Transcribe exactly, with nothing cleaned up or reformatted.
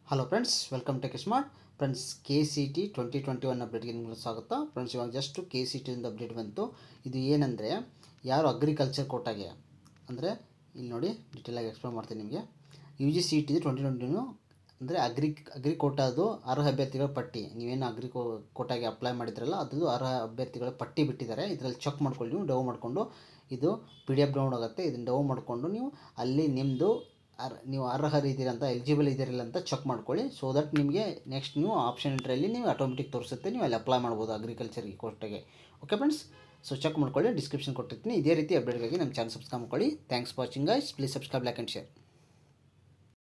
Hello friends, welcome Tech Smart. Friends, K C T twenty twenty one ಅಪ್ಡೇಟ್ಗೆ ನಿಮಗೆ ಸ್ವಾಗತ. Friends, ಇವಾಗ just K C ಟಿಯಿಂದ update ಬಂತು. ಇದು ಏನಂದರೆ, ಯಾರು ಅಗ್ರಿಕಲ್ಚರ್ ಕೋಟಾಗೆ ಅಂದರೆ ಇಲ್ಲಿ ನೋಡಿ ಡಿಟೇಲಾಗಿ ಎಕ್ಸ್ಪ್ಲೇನ್ ಮಾಡ್ತೀನಿ ನಿಮಗೆ. U G C T twenty ಟ್ವೆಂಟಿನು ಅಂದರೆ ಅಗ್ರಿ ಅಗ್ರಿ ಕೋಟಾದು ಅರ್ಹ ಅಭ್ಯರ್ಥಿಗಳ ಪಟ್ಟಿ. ನೀವೇನು ಅಗ್ರಿ ಕೋ ಕೋಟಾಗೆ ಅಪ್ಲೈ ಮಾಡಿದ್ರಲ್ಲ ಅದು ಅರ್ಹ ಅಭ್ಯರ್ಥಿಗಳ ಪಟ್ಟಿ ಬಿಟ್ಟಿದ್ದಾರೆ. ಇದರಲ್ಲಿ ಚೆಕ್ ಮಾಡ್ಕೊಳ್ಳಿ, ನೀವು ಡೌ ಮಾಡಿಕೊಂಡು ಇದು ಪಿ ಡಿ ಎಫ್ ಡೌನ್ ಆಗುತ್ತೆ. ಇದನ್ನು ಡೌ ಮಾಡಿಕೊಂಡು ನೀವು ಅಲ್ಲಿ ನಿಮ್ಮದು ಅರ್ ನೀವು ಅರ್ಹರಿದ್ದೀರಿ ಅಂತ, ಎಲಿಜಿಬಲ್ ಇದ್ದೀರಿಲ್ಲ ಅಂತ ಚೆಕ್ ಮಾಡ್ಕೊಳ್ಳಿ. ಸೊ ದಟ್ ನಿಮಗೆ ನೆಕ್ಸ್ಟ್ ನೀವು ಆಪ್ಷನ್ ಎಂಟ್ರಲ್ಲಿ ನೀವು ಆಟೋಮೆಟಿಕ್ ತೋರಿಸುತ್ತೆ, ನೀವು ಅಲ್ಲಿ ಅಪ್ಲೈ ಮಾಡ್ಬೋದು ಅಗ್ರಿಕಲ್ಚರ್ಗೆ ಕೋರ್ಟಾಗೆ. ಓಕೆ ಫ್ರೆಂಡ್ಸ್, ಸೊ ಚೆಕ್ ಮಾಡ್ಕೊಳ್ಳಿ, ಡಿಸ್ಕ್ರಿಪ್ಷನ್ ಕೊಟ್ಟಿರ್ತೀನಿ. ಇದೇ ರೀತಿ ಅಪ್ಡೇಟ್ಗಾಗಿ ನಮ್ಮ ಚಾನಲ್ ಸಬ್ಸ್ಕ್ರೈಬ್ ಮಾಡ್ಕೊಳ್ಳಿ. Thanks for watching guys. Please subscribe, like and share.